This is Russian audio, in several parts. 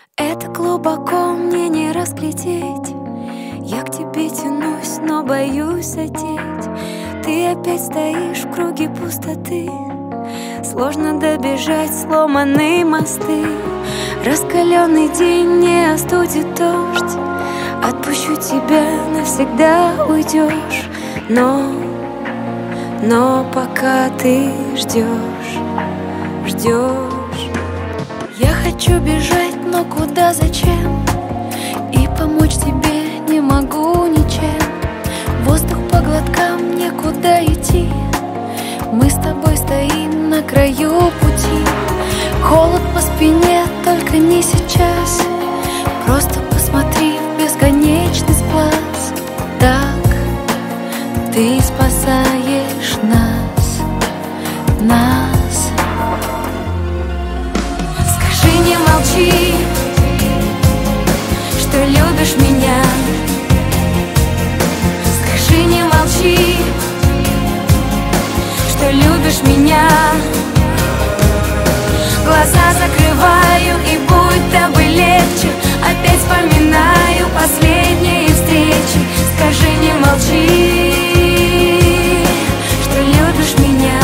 Это глубоко мне не разглядеть. Я к тебе тянусь, но боюсь одеть. Ты опять стоишь в круге пустоты. Сложно добежать, сломанные мосты. Раскаленный день не остудит дождь. Отпущу тебя, навсегда уйдешь. Но пока ты ждешь. Я хочу бежать, но куда, зачем? И помочь тебе не могу ничем. Воздух по глоткам, некуда идти. Мы с тобой стоим на краю пути. Холод по спине, только не сейчас. Просто посмотри в бесконечный сплав. Так ты спасаешь нас. Скажи, не молчи, что любишь меня. Скажи, не молчи, что любишь меня. Глаза закрываю, и будто бы легче. Опять вспоминаю последние встречи. Скажи, не молчи, что любишь меня.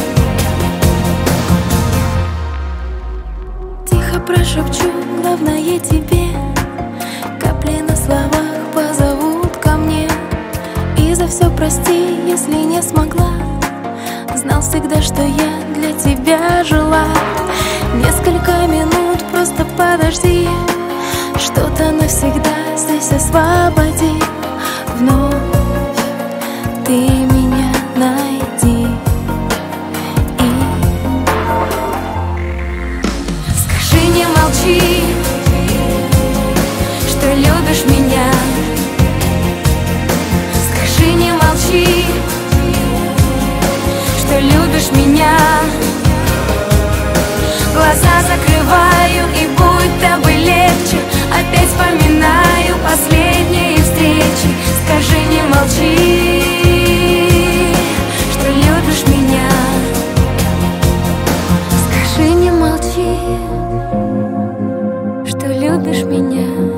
Тихо прошепчу, главное тебе. Капли на словах позовут ко мне. И за все прости, если не смогла. Знал всегда, что я для тебя жила. Несколько минут, просто подожди. Что-то навсегда здесь освободи. Вновь ты меня найди. И скажи, не молчи, что любишь меня. Скажи, не молчи, что любишь меня. Глаза закрываю, и будто бы легче. Опять вспоминаю последние встречи. Скажи, не молчи, что любишь меня. Скажи, не молчи, что любишь меня.